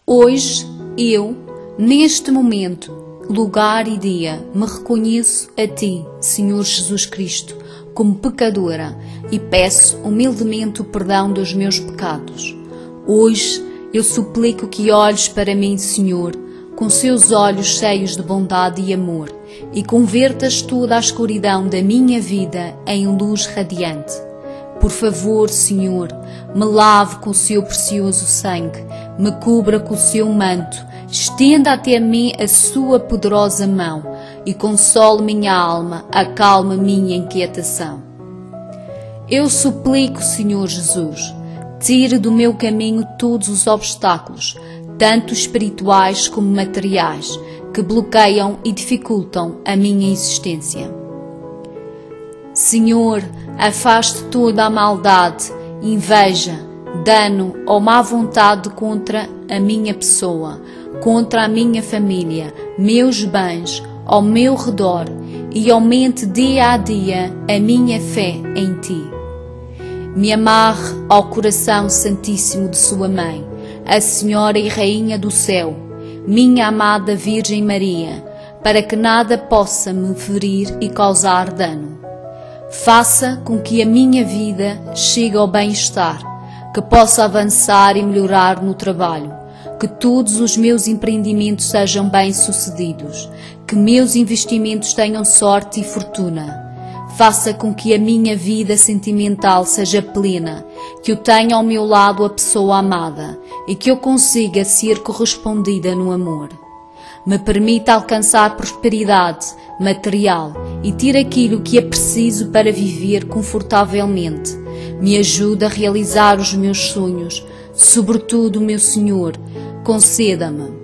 Hoje, eu, neste momento, lugar e dia, me reconheço a Ti, Senhor Jesus Cristo, como pecadora e peço humildemente o perdão dos meus pecados. Hoje, eu suplico que olhes para mim, Senhor, com seus olhos cheios de bondade e amor, e convertas toda a escuridão da minha vida em luz radiante. Por favor, Senhor, me lave com o seu precioso sangue, me cubra com o seu manto, estenda até mim a sua poderosa mão e console minha alma, acalma minha inquietação. Eu suplico, Senhor Jesus, tire do meu caminho todos os obstáculos, tanto espirituais como materiais, que bloqueiam e dificultam a minha existência. Senhor, afaste toda a maldade, inveja, dano ou má vontade contra a minha pessoa, contra a minha família, meus bens, ao meu redor, e aumente dia a dia a minha fé em Ti. Me amarre ao coração santíssimo de Sua Mãe, a Senhora e Rainha do Céu, minha amada Virgem Maria, para que nada possa me ferir e causar dano. Faça com que a minha vida chegue ao bem-estar, que possa avançar e melhorar no trabalho, que todos os meus empreendimentos sejam bem-sucedidos, que meus investimentos tenham sorte e fortuna. Faça com que a minha vida sentimental seja plena, que eu tenha ao meu lado a pessoa amada e que eu consiga ser correspondida no amor. Me permita alcançar prosperidade material e tire aquilo que é preciso para viver confortavelmente. Me ajude a realizar os meus sonhos, sobretudo, meu Senhor, conceda-me.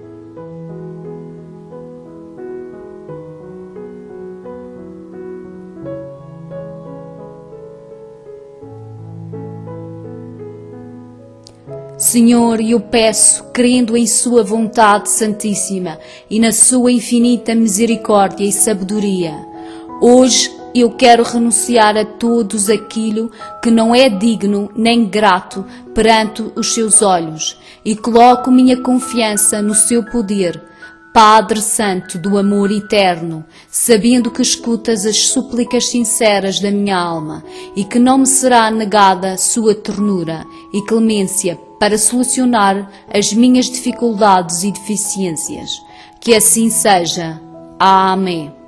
Senhor, eu peço, crendo em Sua vontade santíssima e na Sua infinita misericórdia e sabedoria, hoje eu quero renunciar a todos aquilo que não é digno nem grato perante os Seus olhos e coloco minha confiança no Seu poder, Padre Santo do amor eterno, sabendo que escutas as súplicas sinceras da minha alma e que não me será negada Sua ternura e clemência para solucionar as minhas dificuldades e deficiências. Que assim seja. Amém.